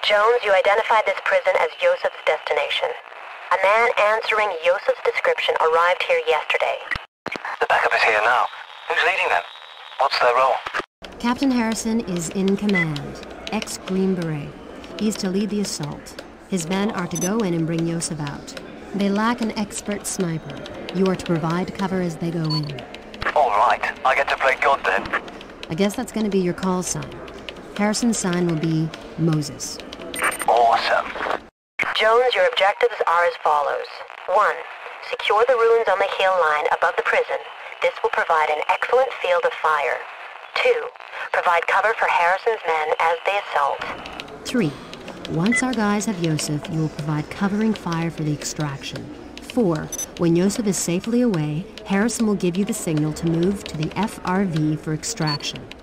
Jones, you identified this prison as Yosef's destination. A man answering Yosef's description arrived here yesterday. The backup is here now. Who's leading them? What's their role? Captain Harrison is in command, ex-Green Beret. He's to lead the assault. His men are to go in and bring Yosef out. They lack an expert sniper. You are to provide cover as they go in. All right, I get to play God then. I guess that's going to be your call sign. Harrison's sign will be Moses. Awesome. Jones, your objectives are as follows. 1. Secure the ruins on the hill line above the prison. This will provide an excellent field of fire. 2. Provide cover for Harrison's men as they assault. 3. Once our guys have Yosef, you will provide covering fire for the extraction. 4. When Yosef is safely away, Harrison will give you the signal to move to the FRV for extraction.